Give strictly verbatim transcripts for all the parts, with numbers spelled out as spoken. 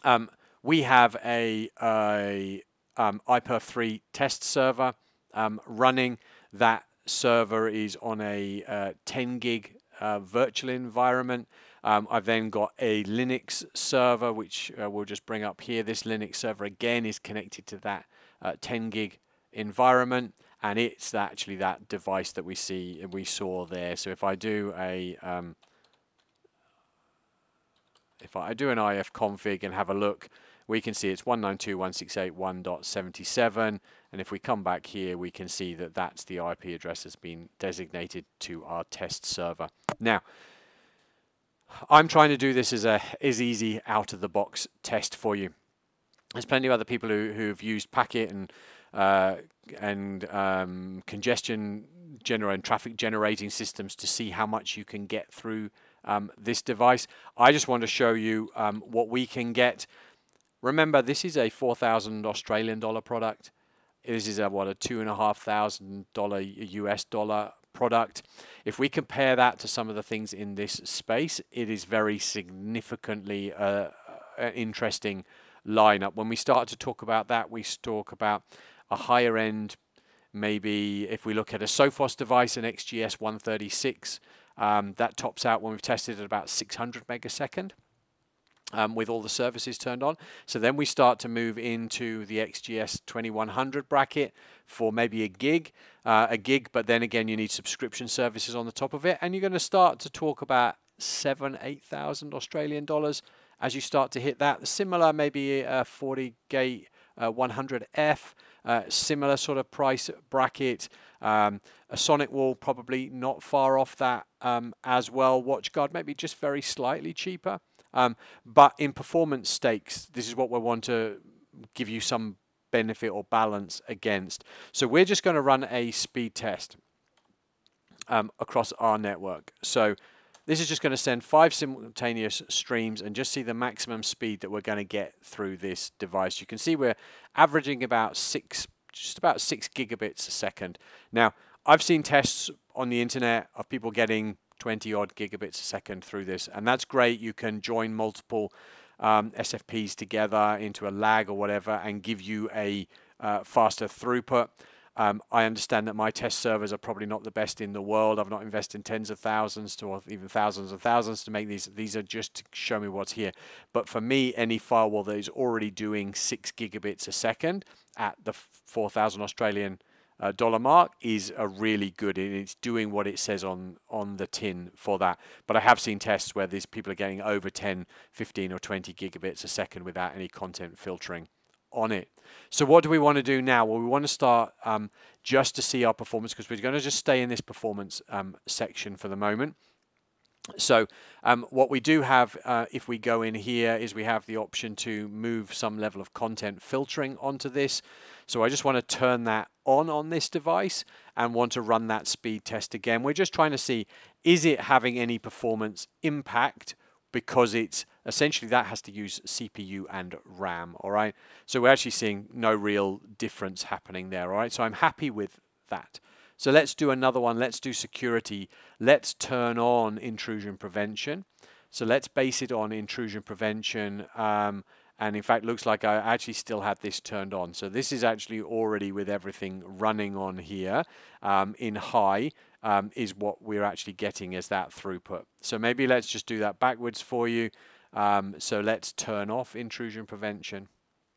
Um, we have a, a um, I P v three test server um, running. That server is on a uh, ten gig uh, virtual environment. Um, I've then got a Linux server, which uh, we'll just bring up here. This Linux server again is connected to that uh, ten gig environment, and it's actually that device that we see we saw there. So if I do a um, if I do an I F config and have a look, we can see it's one ninety-two dot one sixty-eight dot one dot seventy-seven, and if we come back here, we can see that that's the I P address that's been designated to our test server. Now, I'm trying to do this as a as easy out-of-the-box test for you. There's plenty of other people who, who've used packet and uh, and um, congestion generating traffic generating systems to see how much you can get through um, this device. I just want to show you um, what we can get. Remember, this is a four thousand Australian dollar product. This is a what a two and a half thousand dollar U S dollar product. If we compare that to some of the things in this space, it is very significantly uh, uh, interesting lineup. When we start to talk about that, we talk about a higher end. Maybe if we look at a Sophos device, an X G S one thirty-six, um, that tops out when we've tested at about six hundred megasecond. Um, with all the services turned on. So then we start to move into the X G S twenty-one hundred bracket for maybe a gig, uh, a gig, but then again you need subscription services on the top of it, and you're going to start to talk about seven, eight thousand Australian dollars as you start to hit that. Similar, maybe a forty gate uh, one hundred F, uh, similar sort of price bracket. Um, a Sonic Wall probably not far off that um, as well. WatchGuard maybe just very slightly cheaper. Um, but in performance stakes, this is what we want to give you some benefit or balance against. So we're just going to run a speed test um, across our network. So this is just going to send five simultaneous streams and just see the maximum speed that we're going to get through this device. You can see we're averaging about six, just about six gigabits a second. Now, I've seen tests on the internet of people getting twenty odd gigabits a second through this, and that's great. You can join multiple um, S F Ps together into a lag or whatever and give you a uh, faster throughput. Um, I understand that my test servers are probably not the best in the world. I've not invested tens of thousands to or even thousands of thousands to make these. These are just to show me what's here. But for me, any firewall that is already doing six gigabits a second at the four thousand Australian Uh, dollar mark is a really good, and it's doing what it says on on the tin for that. But I have seen tests where these people are getting over ten, fifteen or twenty gigabits a second without any content filtering on it. So what do we want to do now? Well, we want to start um, just to see our performance, because we're going to just stay in this performance um, section for the moment. So um, what we do have, uh, if we go in here, is we have the option to move some level of content filtering onto this. So I just want to turn that on on this device and want to run that speed test again. We're just trying to see, is it having any performance impact, because it's essentially that has to use C P U and RAM, all right? So we're actually seeing no real difference happening there, all right? So I'm happy with that. So let's do another one. Let's do security. Let's turn on intrusion prevention. So let's base it on intrusion prevention. Um, and in fact, looks like I actually still have this turned on. So this is actually already with everything running on here um, in high um, is what we're actually getting as that throughput. So maybe let's just do that backwards for you. Um, so let's turn off intrusion prevention.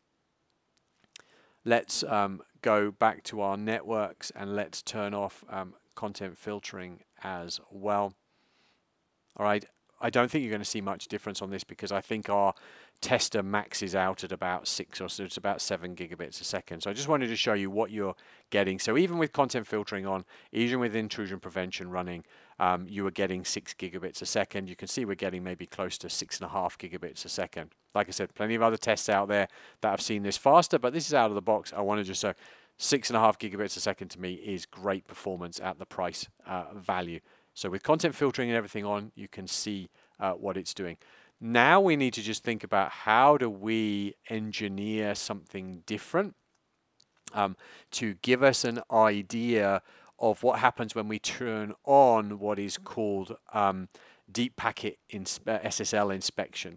Let's um, go back to our networks and let's turn off um, content filtering as well. All right, I don't think you're going to see much difference on this, because I think our tester maxes out at about six or so, it's about seven gigabits a second. So I just wanted to show you what you're getting. So even with content filtering on, even with intrusion prevention running, um, you are getting six gigabits a second. You can see we're getting maybe close to six and a half gigabits a second. Like I said, plenty of other tests out there that have seen this faster, but this is out of the box. I want to just show six and a half gigabits a second to me is great performance at the price uh, value. So with content filtering and everything on, you can see uh, what it's doing. Now we need to just think about, how do we engineer something different um, to give us an idea of what happens when we turn on what is called um, deep packet S S L inspection.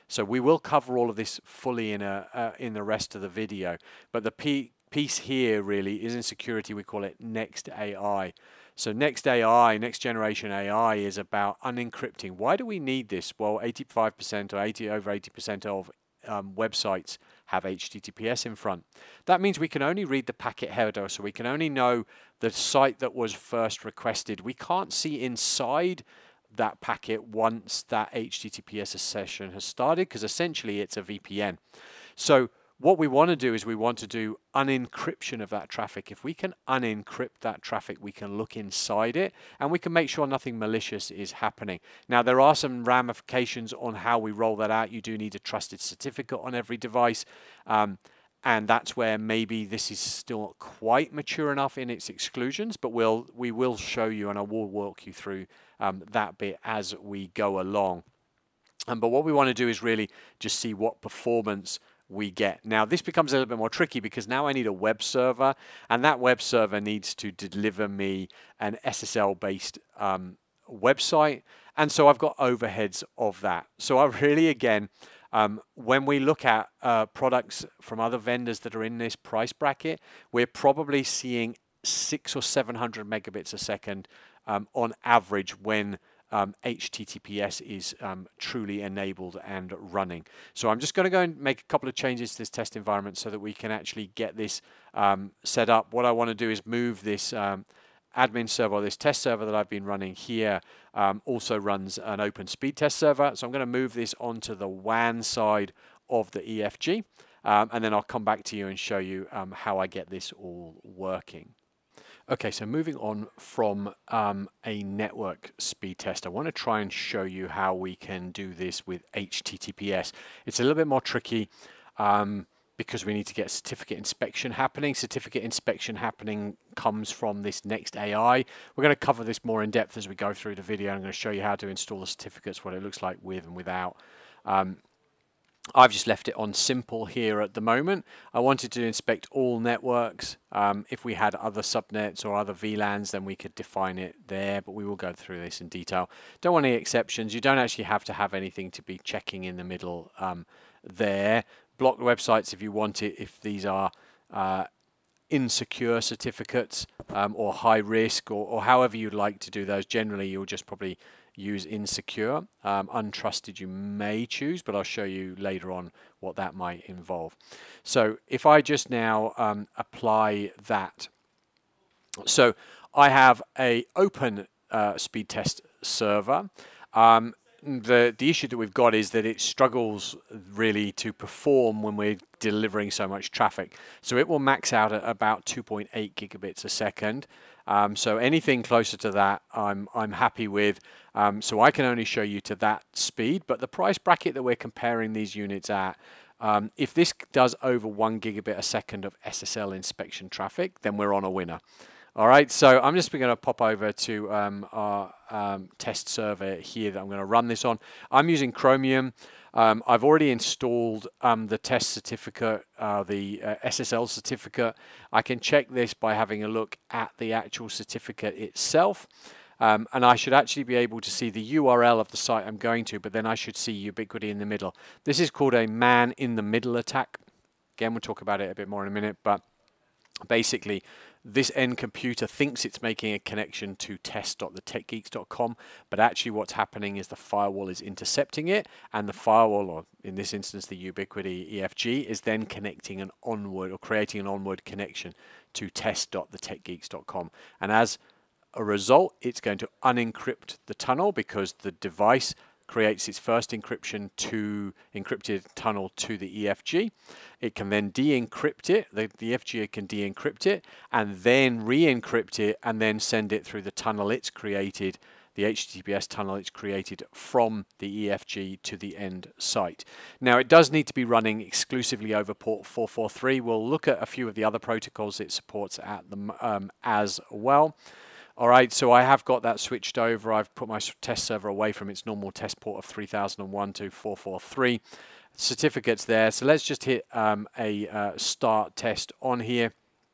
So we will cover all of this fully in a uh, in the rest of the video. But the P piece here really is in security. We call it Next A I. So Next A I, next generation A I, is about unencrypting. Why do we need this? Well, eighty-five percent or eighty over eighty percent of um, websites have H T T P S in front. That means we can only read the packet header, so we can only know the site that was first requested. We can't see inside that packet once that H T T P S session has started, because essentially it's a V P N. So what we want to do is we want to do unencryption of that traffic. If we can unencrypt that traffic, we can look inside it and we can make sure nothing malicious is happening. Now, there are some ramifications on how we roll that out. You do need a trusted certificate on every device. Um, and that's where maybe this is still not quite mature enough in its exclusions, but we'll, we will show you, and I will walk you through um, that bit as we go along. Um, but what we want to do is really just see what performance we get. Now this becomes a little bit more tricky because now I need a web server, and that web server needs to deliver me an S S L based um, website, and so I've got overheads of that. So I really, again, um, when we look at uh, products from other vendors that are in this price bracket, we're probably seeing six or seven hundred megabits a second um, on average when Um, H T T P S is um, truly enabled and running. So I'm just going to go and make a couple of changes to this test environment so that we can actually get this um, set up. What I want to do is move this um, admin server, or this test server that I've been running here, um, also runs an open speed test server. So I'm going to move this onto the W A N side of the E F G, um, and then I'll come back to you and show you um, how I get this all working. Okay, so moving on from um, a network speed test, I want to try and show you how we can do this with H T T P S. It's a little bit more tricky um, because we need to get certificate inspection happening. Certificate inspection happening comes from this Next A I. We're going to cover this more in depth as we go through the video. I'm going to show you how to install the certificates, what it looks like with and without. Um, I've just left it on simple here at the moment. I wanted to inspect all networks. Um, if we had other subnets or other V LANs, then we could define it there, but we will go through this in detail. Don't want any exceptions. You don't actually have to have anything to be checking in the middle um, there. Block websites if you want it, if these are uh, insecure certificates um, or high risk, or, or however you'd like to do those. Generally, you'll just probably use insecure. Um, untrusted you may choose, but I'll show you later on what that might involve. So if I just now um, apply that, so I have a open uh, speed test server. Um, the the issue that we've got is that it struggles really to perform when we're delivering so much traffic. So it will max out at about two point eight gigabits a second. Um, so anything closer to that, I'm I'm happy with. Um, so I can only show you to that speed, but the price bracket that we're comparing these units at, um, if this does over one gigabit a second of S S L inspection traffic, then we're on a winner. All right, so I'm just going to pop over to um, our um, test server here that I'm going to run this on. I'm using Chromium. Um, I've already installed um, the test certificate, uh, the uh, S S L certificate. I can check this by having a look at the actual certificate itself. Um, and I should actually be able to see the U R L of the site I'm going to, but then I should see Ubiquiti in the middle. This is called a man-in-the-middle attack. Again, we'll talk about it a bit more in a minute, but basically, this end computer thinks it's making a connection to test dot the tech geeks dot com, but actually what's happening is the firewall is intercepting it, and the firewall, or in this instance the Ubiquiti E F G, is then connecting an onward or creating an onward connection to test dot the tech geeks dot com. And as a result, it's going to unencrypt the tunnel because the device creates its first encryption to encrypted tunnel to the E F G. It can then de-encrypt it, the, the E F G can de-encrypt it, and then re-encrypt it, and then send it through the tunnel it's created, the H T T P S tunnel it's created from the E F G to the end site. Now, it does need to be running exclusively over port four forty-three. We'll look at a few of the other protocols it supports at the, um, as well. All right, so I have got that switched over. I've put my test server away from its normal test port of three thousand one to four forty-three. Certificates there. So let's just hit um, a uh, start test on here.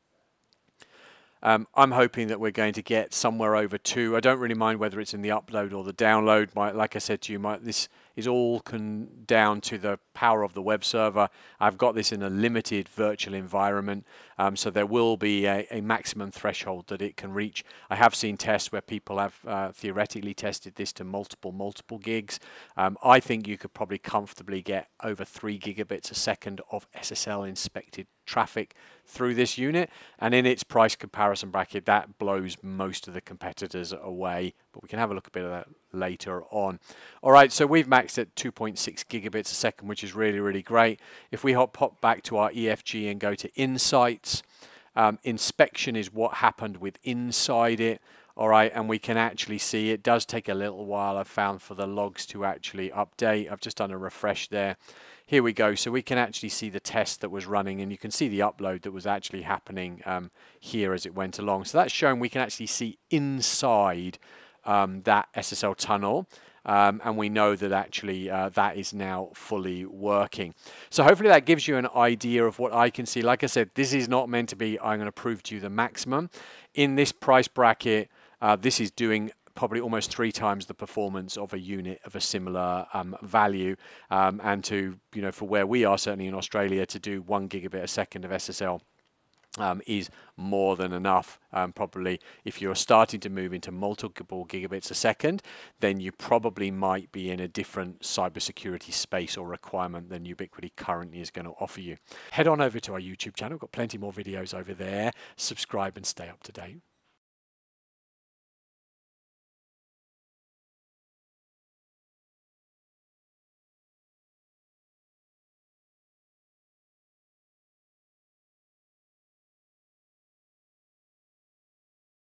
Um, I'm hoping that we're going to get somewhere over two. I don't really mind whether it's in the upload or the download. My, like I said to you, my, this is all con down to the power of the web server. I've got this in a limited virtual environment, um, so there will be a, a maximum threshold that it can reach. I have seen tests where people have uh, theoretically tested this to multiple, multiple gigs. Um, I think you could probably comfortably get over three gigabits a second of S S L inspected traffic through this unit, and in its price comparison bracket that blows most of the competitors away, but we can have a look a bit of that later on. All right, so we've maxed at two point six gigabits a second, which is really, really great. If we hop pop back to our E F G and go to insights, um, inspection is what happened with inside it. All right, and we can actually see it does take a little while, I've found, for the logs to actually update. I've just done a refresh there. Here we go, so we can actually see the test that was running, and you can see the upload that was actually happening um, here as it went along. So that's showing we can actually see inside um, that S S L tunnel. Um, and we know that actually uh, that is now fully working. So hopefully that gives you an idea of what I can see. Like I said, this is not meant to be, I'm going to prove to you the maximum. In this price bracket, uh, this is doing probably almost three times the performance of a unit of a similar um, value. Um, and to, you know, for where we are, certainly in Australia, to do one gigabit a second of S S L. Um, is more than enough. Um, probably if you're starting to move into multiple gigabits a second, then you probably might be in a different cybersecurity space or requirement than Ubiquiti currently is going to offer you. Head on over to our YouTube channel. We've got plenty more videos over there. Subscribe and stay up to date.